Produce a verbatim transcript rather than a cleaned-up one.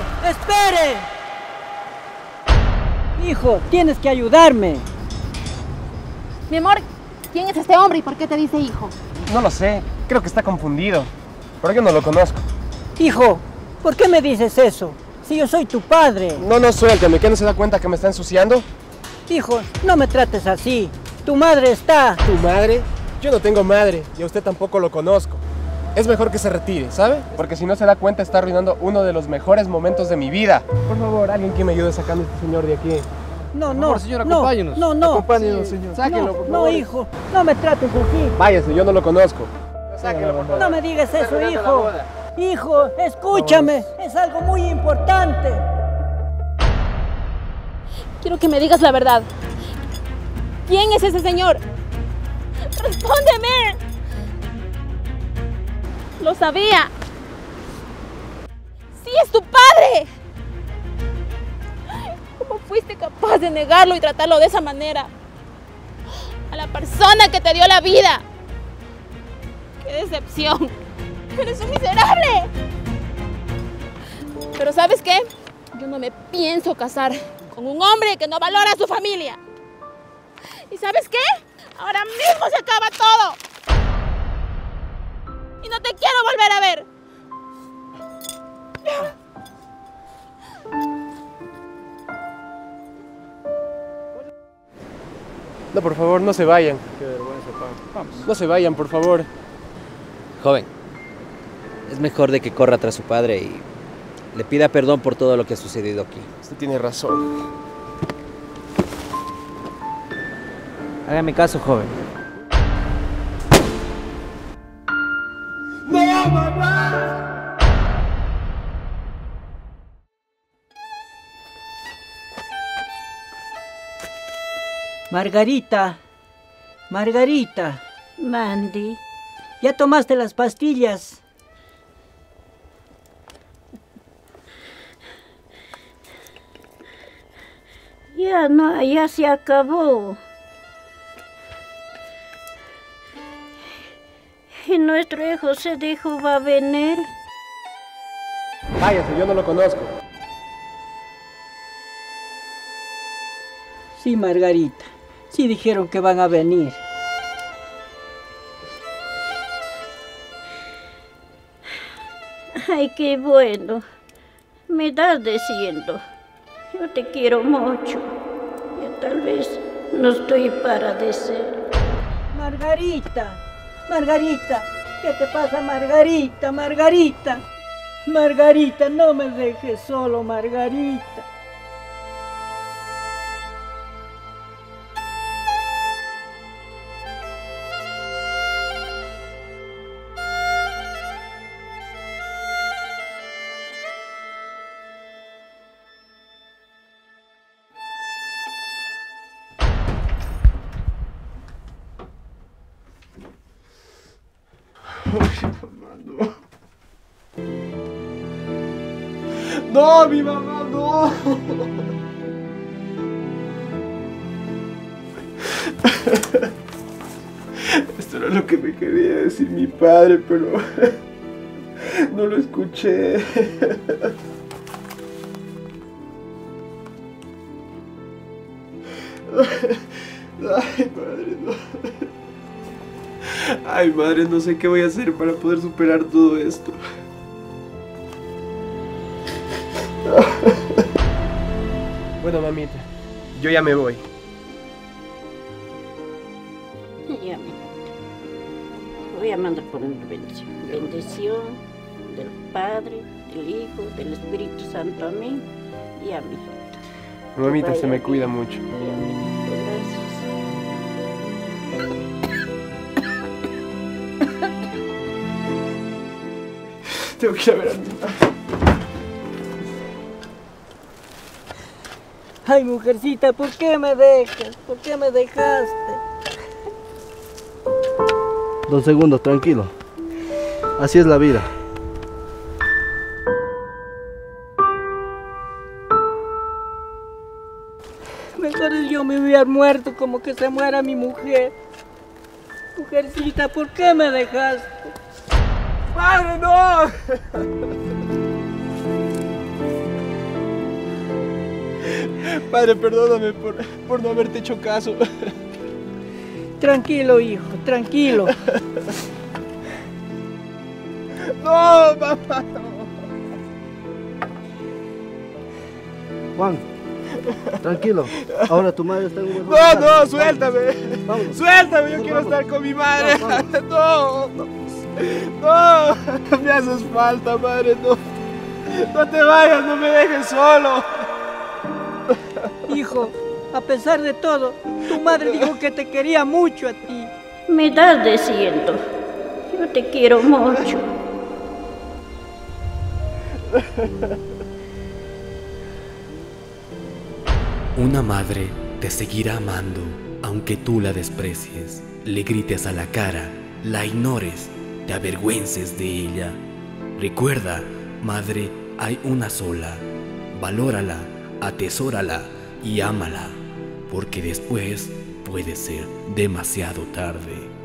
¡Espere! Hijo, tienes que ayudarme. Mi amor, ¿quién es este hombre y por qué te dice hijo? No lo sé, creo que está confundido, pero yo no lo conozco. Hijo, ¿por qué me dices eso? Si yo soy tu padre. No, no, suéltame, ¿qué no se da cuenta que me está ensuciando? Hijo, no me trates así. Tu madre está... ¿Tu madre? Yo no tengo madre y a usted tampoco lo conozco. Es mejor que se retire, ¿sabe? Porque si no se da cuenta está arruinando uno de los mejores momentos de mi vida. Por favor, alguien que me ayude sacando a este señor de aquí. No, no, favor, señor, no, acompáñenos. no, no. Acompáñenos, señor. Sáquenlo, no, por favor. no, hijo, no me trates así. Váyase, yo no lo conozco. Sáquenlo, por favor. No me digas eso, hijo. Hijo, escúchame, es algo muy importante. Quiero que me digas la verdad. ¿Quién es ese señor? ¡Respóndeme! Lo sabía. ¡Sí, es tu padre! ¿Cómo fuiste capaz de negarlo y tratarlo de esa manera? A la persona que te dio la vida. ¡Qué decepción! ¡Eres un miserable! Pero ¿sabes qué? Yo no me pienso casar con un hombre que no valora a su familia. ¿Y sabes qué? Ahora mismo se acaba todo. Y no te quiero volver a ver. No, por favor, no se vayan. Qué vergüenza, Pablo. Vamos. No se vayan, por favor. Joven, es mejor de que corra tras su padre y le pida perdón por todo lo que ha sucedido aquí. Usted tiene razón. Hágame caso, joven. ¡No, mamá! Margarita, Margarita. Mandy. ¿Ya tomaste las pastillas? Ya no, ya se acabó. Y nuestro hijo se dijo va a venir. Váyase, yo no lo conozco. Sí, Margarita. Sí dijeron que van a venir. Ay, qué bueno. Me das diciendo. Yo te quiero mucho. Yo tal vez no estoy para decir. Margarita, Margarita, ¿qué te pasa, Margarita, Margarita? Margarita, no me dejes solo, Margarita. No. No, mi mamá, no. Esto era lo que me quería decir mi padre, pero no lo escuché. Ay, madre, no. Ay, madre, no sé qué voy a hacer para poder superar todo esto. Bueno, mamita, yo ya me voy. Ya, mi voy a mandar por una bendición. Bendición del Padre, del Hijo, del Espíritu Santo a mí y a mi hijita. Mamita se me cuida mucho. Ya, mijito, gracias. Tengo que ir a ver a mi madre. Ay, mujercita, ¿por qué me dejas? ¿Por qué me dejaste? Dos segundos, tranquilo. Así es la vida. Mejor yo me hubiera muerto como que se muera mi mujer. Mujercita, ¿por qué me dejaste? ¡Padre, no! Padre, perdóname por, por no haberte hecho caso. Tranquilo, hijo, tranquilo. No, papá, no. Juan, tranquilo. Ahora tu madre está en un buen No, lugar. no, suéltame. Vámonos. Suéltame, yo Vamos, quiero vamos. estar con mi madre. Vamos, No, no. No, me haces falta, madre, no. No te vayas, no me dejes solo. Hijo, a pesar de todo, tu madre dijo que te quería mucho a ti. Me estás diciendo, yo te quiero mucho. Una madre te seguirá amando, aunque tú la desprecies, le grites a la cara, la ignores, te avergüences de ella. Recuerda, madre, hay una sola. Valórala, atesórala y ámala, porque después puede ser demasiado tarde.